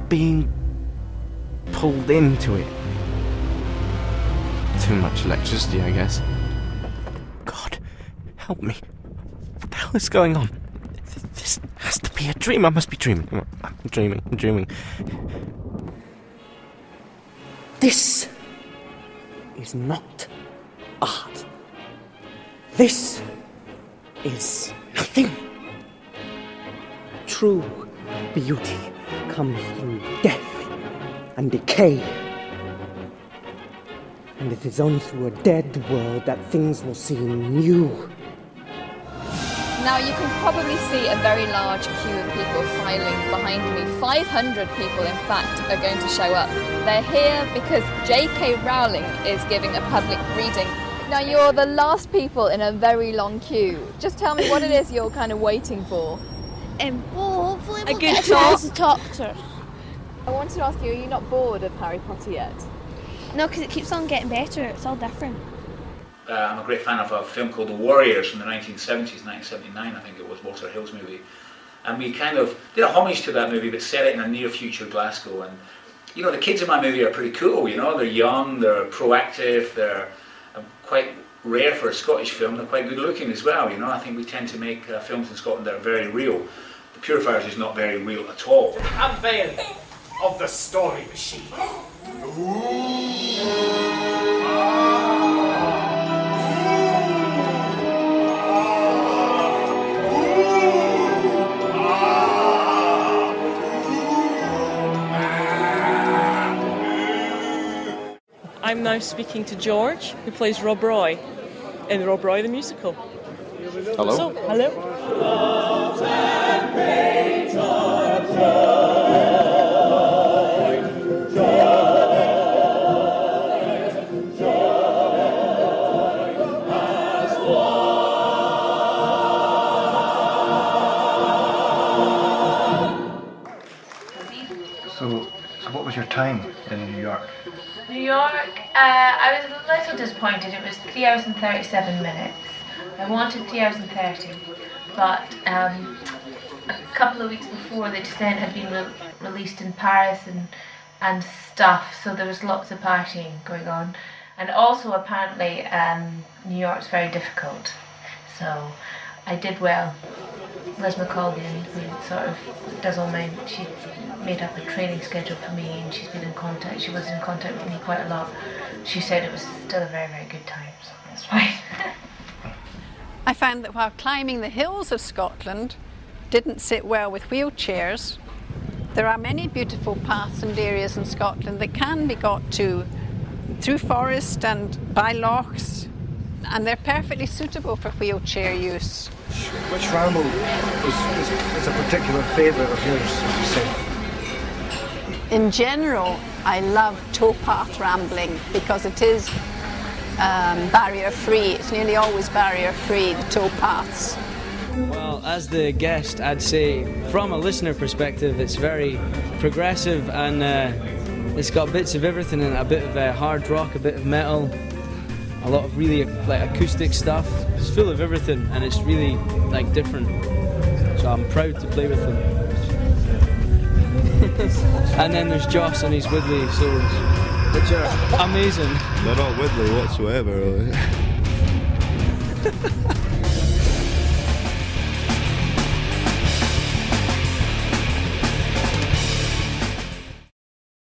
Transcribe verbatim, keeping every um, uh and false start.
being pulled into it. Too much electricity, I guess. God, help me. What the hell is going on? This has to be a dream. I must be dreaming. I'm dreaming. I'm dreaming. This is not art. This is nothing. True beauty comes through death and decay. And it is only through a dead world that things will seem new. Now you can probably see a very large queue of people filing behind me. five hundred people, in fact, are going to show up. They're here because J K Rowling is giving a public reading. Now you're the last people in a very long queue. Just tell me what it is you're kind of waiting for. Um, well, hopefully we'll a get good a chance to talk to her. I wanted to ask you, are you not bored of Harry Potter yet? No, because it keeps on getting better. It's all different. Uh, I'm a great fan of a film called The Warriors from the nineteen seventies, nineteen seventy-nine I think it was, Walter Hill's movie. And we kind of did a homage to that movie but set it in a near future Glasgow. And you know, the kids in my movie are pretty cool, you know, they're young, they're proactive, they're uh, quite rare for a Scottish film, they're quite good looking as well, you know. I think we tend to make uh, films in Scotland that are very real. The Purifiers is not very real at all. Unveil of the story machine. I'm now speaking to George, who plays Rob Roy in Rob Roy the Musical. Hello. So, hello. So, so what was your time in New York? New York, uh, I was a little disappointed. It was three hours and thirty-seven minutes. I wanted three hours and thirty, but um, a couple of weeks before, The Descent had been re released in Paris and and stuff, so there was lots of partying going on. And also, apparently, um, New York's very difficult, so I did well. Liz McColgan, who sort of does all my, she made up a training schedule for me, and she's been in contact, she was in contact with me quite a lot. She said it was still a very, very good time, so that's fine. I found that while climbing the hills of Scotland didn't sit well with wheelchairs, there are many beautiful paths and areas in Scotland that can be got to through forest and by lochs, and they're perfectly suitable for wheelchair use. Which ramble is, is, is a particular favourite of yours, would you say? In general, I love towpath rambling because it is um, barrier-free. It's nearly always barrier-free, the towpaths. Well, as the guest, I'd say from a listener perspective, it's very progressive, and uh, it's got bits of everything in it, a bit of uh, hard rock, a bit of metal, a lot of really like acoustic stuff. It's full of everything, and it's really like different. So I'm proud to play with them. And then there's Joss and his Widley solos, which are amazing. They're not Widley whatsoever.